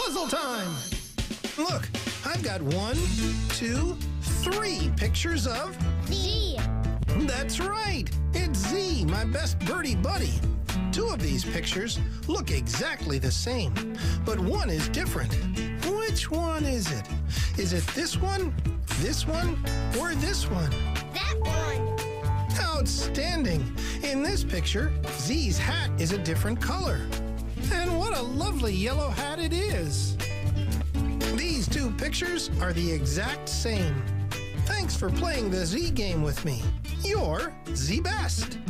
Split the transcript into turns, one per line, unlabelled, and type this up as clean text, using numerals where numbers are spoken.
puzzle time! Look, I've got 1, 2, 3 pictures of...
Z.
That's right! It's Z, my best birdie buddy. 2 of these pictures look exactly the same, but one is different. Which one is it? Is it this one, or this one?
That one.
Outstanding! In this picture, Z's hat is a different color. And what a lovely yellow hat it is! These 2 pictures are the exact same. Thanks for playing the Z game with me. You're Z Best.